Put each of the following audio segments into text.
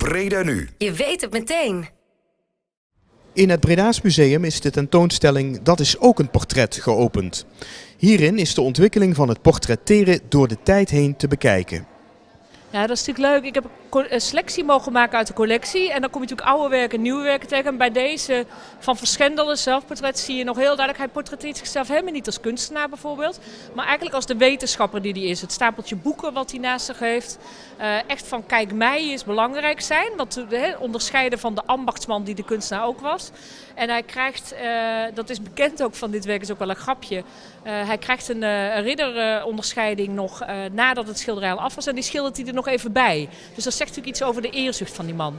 Breda Nu. Je weet het meteen. In het Breda's Museum is de tentoonstelling Dat is ook een portret geopend. Hierin is de ontwikkeling van het portretteren door de tijd heen te bekijken. Ja, dat is natuurlijk leuk. Ik heb een selectie mogen maken uit de collectie. En dan kom je natuurlijk oude werken en nieuwe werken tegen. En bij deze van Verschendel, een zelfportret, zie je nog heel duidelijk. Hij portretteert zichzelf helemaal niet als kunstenaar bijvoorbeeld. Maar eigenlijk als de wetenschapper die hij is. Het stapeltje boeken wat hij naast zich heeft. Echt van kijk mij is belangrijk zijn. Want onderscheiden van de ambachtsman die de kunstenaar ook was. En hij krijgt, dat is bekend ook van dit werk, is ook wel een grapje. Hij krijgt een ridderonderscheiding nog nadat het schilderij al af was. En die schildert hij er nog even bij. Dus dat zegt natuurlijk iets over de eerzucht van die man.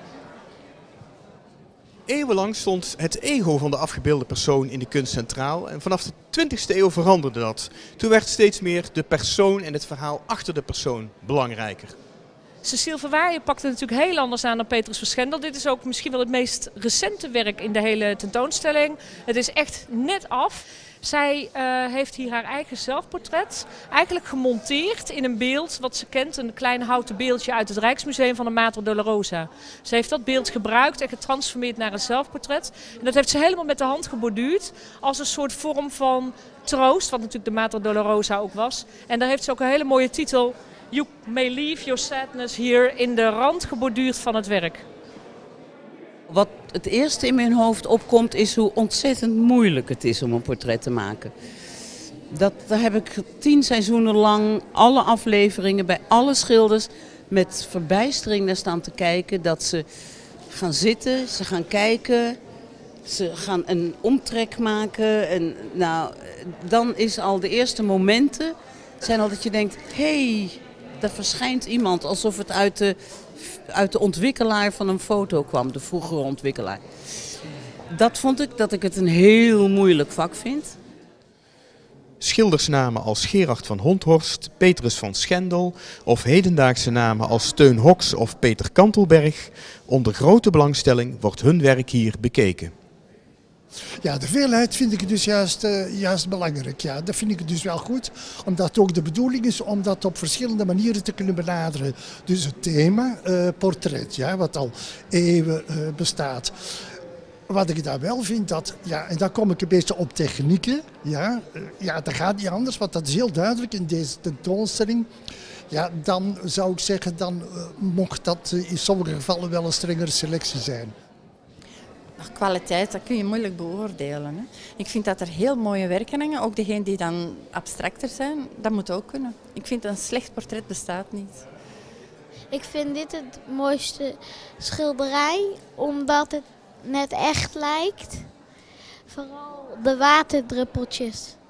Eeuwenlang stond het ego van de afgebeelde persoon in de kunst centraal. En vanaf de 20e eeuw veranderde dat. Toen werd steeds meer de persoon en het verhaal achter de persoon belangrijker. Cecile Verwaayen pakte het natuurlijk heel anders aan dan Petrus Verschendel. Dit is ook misschien wel het meest recente werk in de hele tentoonstelling. Het is echt net af. Zij heeft hier haar eigen zelfportret eigenlijk gemonteerd in een beeld wat ze kent. Een klein houten beeldje uit het Rijksmuseum van de Mater Dolorosa. Ze heeft dat beeld gebruikt en getransformeerd naar een zelfportret. En dat heeft ze helemaal met de hand geborduurd als een soort vorm van troost, wat natuurlijk de Mater Dolorosa ook was. En daar heeft ze ook een hele mooie titel, You may leave your sadness here, in de rand geborduurd van het werk. Wat het eerste in mijn hoofd opkomt is hoe ontzettend moeilijk het is om een portret te maken. Daar heb ik 10 seizoenen lang alle afleveringen bij alle schilders met verbijstering naar staan te kijken. Dat ze gaan zitten, ze gaan kijken, ze gaan een omtrek maken. En nou, dan is al de eerste momenten zijn al dat je denkt, hé, daar verschijnt iemand alsof het uit de ontwikkelaar van een foto kwam, de vroegere ontwikkelaar. Dat vond ik dat ik het een heel moeilijk vak vind. Schildersnamen als Gerard van Honthorst, Petrus van Schendel of hedendaagse namen als Teun Hoks of Peter Kantelberg. Onder grote belangstelling wordt hun werk hier bekeken. Ja, de veelheid vind ik dus juist belangrijk. Ja, dat vind ik dus wel goed, omdat het ook de bedoeling is om dat op verschillende manieren te kunnen benaderen. Dus het thema portret, ja, wat al eeuwen bestaat. Wat ik daar wel vind, en dan kom ik een beetje op technieken. Ja, dat gaat niet anders, want dat is heel duidelijk in deze tentoonstelling. Ja, dan zou ik zeggen, mocht dat in sommige gevallen wel een strengere selectie zijn. Kwaliteit, dat kun je moeilijk beoordelen. Hè. Ik vind dat er heel mooie werken hangen, ook degenen die dan abstracter zijn, dat moet ook kunnen. Ik vind een slecht portret bestaat niet. Ik vind dit het mooiste schilderij, omdat het net echt lijkt. Vooral de waterdruppeltjes.